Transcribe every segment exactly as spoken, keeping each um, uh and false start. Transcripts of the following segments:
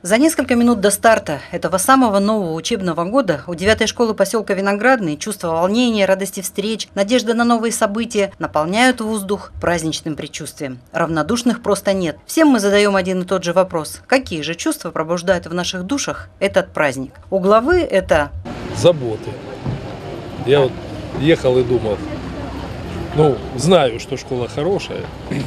За несколько минут до старта этого самого нового учебного года у девятой школы поселка Виноградный чувство волнения, радости встреч, надежда на новые события наполняют воздух праздничным предчувствием. Равнодушных просто нет. Всем мы задаем один и тот же вопрос. Какие же чувства пробуждает в наших душах этот праздник? У главы это... Заботы. Я вот ехал и думал, ну, знаю, что школа хорошая,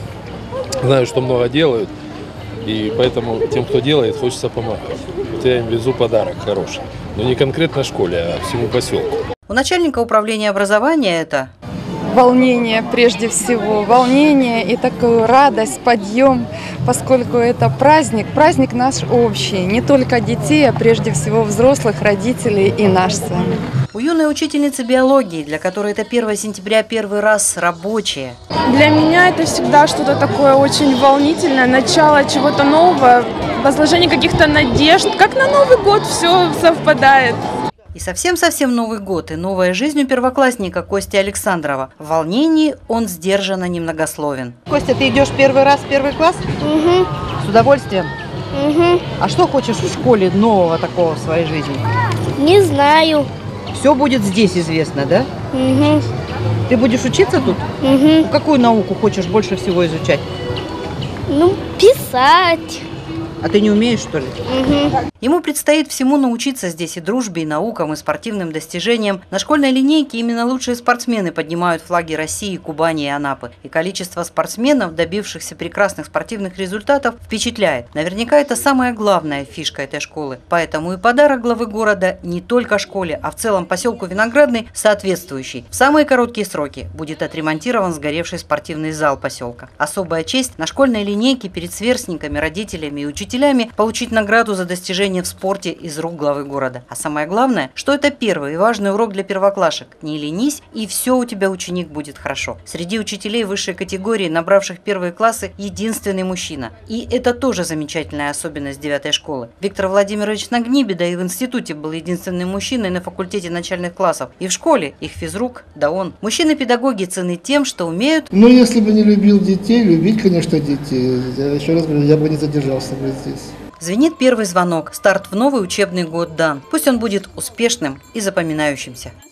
знаю, что много делают. И поэтому тем, кто делает, хочется помогать. Вот я им везу подарок хороший. Но не конкретно школе, а всему поселку. У начальника управления образования это... Волнение прежде всего. Волнение и такую радость, подъем, поскольку это праздник. Праздник наш общий. Не только детей, а прежде всего взрослых, родителей и наш с вами. У юной учительницы биологии, для которой это первое сентября первый раз рабочее. Для меня это всегда что-то такое очень волнительное, начало чего-то нового, возложение каких-то надежд. Как на Новый год все совпадает. И совсем-совсем Новый год, и новая жизнь у первоклассника Кости Александрова. В волнении он сдержанно немногословен. Костя, ты идешь первый раз в первый класс? Угу. С удовольствием? Угу. А что хочешь в школе нового такого в своей жизни? Не знаю. Все будет здесь известно, да? Угу. Ты будешь учиться тут? Угу. Какую науку хочешь больше всего изучать? Ну, писать. А ты не умеешь, что ли? Угу. Ему предстоит всему научиться здесь и дружбе, и наукам, и спортивным достижениям. На школьной линейке именно лучшие спортсмены поднимают флаги России, Кубани и Анапы. И количество спортсменов, добившихся прекрасных спортивных результатов, впечатляет. Наверняка это самая главная фишка этой школы. Поэтому и подарок главы города не только школе, а в целом поселку Виноградный соответствующий. В самые короткие сроки будет отремонтирован сгоревший спортивный зал поселка. Особая честь на школьной линейке перед сверстниками, родителями и учителями получить награду за достижение в спорте из рук главы города. А самое главное, что это первый и важный урок для первоклашек. Не ленись, и все у тебя, ученик, будет хорошо. Среди учителей высшей категории, набравших первые классы, единственный мужчина. И это тоже замечательная особенность девятой школы. Виктор Владимирович Нагниби, да и в институте был единственным мужчиной на факультете начальных классов. И в школе их физрук, да он. Мужчины-педагоги ценны тем, что умеют... Ну, если бы не любил детей, любить, конечно, детей. Я еще раз говорю, я бы не задержался бы здесь. Звенит первый звонок. Старт в новый учебный год дан. Пусть он будет успешным и запоминающимся.